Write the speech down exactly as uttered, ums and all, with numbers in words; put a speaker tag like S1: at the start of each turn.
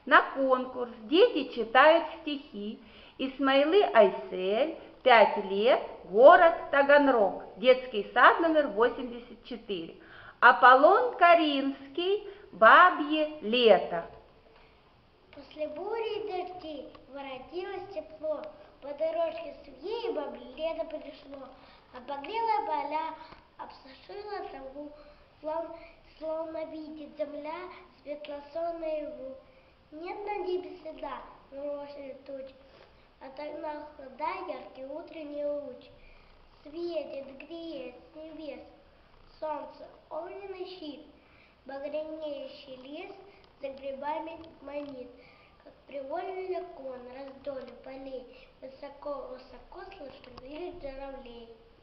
S1: На конкурс дети читают стихи. Исмаилы Айсель, пять лет, город Таганрог, детский сад номер восемьдесят четыре. Апполон Коринфский Бабье, лето.
S2: После бури и дождей воротилось тепло, по дорожке свиньи и бабье лето пришло, обогрело поля, обсушила траву, словно, словно видит земля светло-сон наяву. Нет на небе следа, морозили тучи, отогнал холода яркий утренний луч. Светит, греет с небес солнце, огненный щит, багрянеющий лес за грибами манит, как привольный кон раздоле полей, высоко-высоко слышно визг журавлей.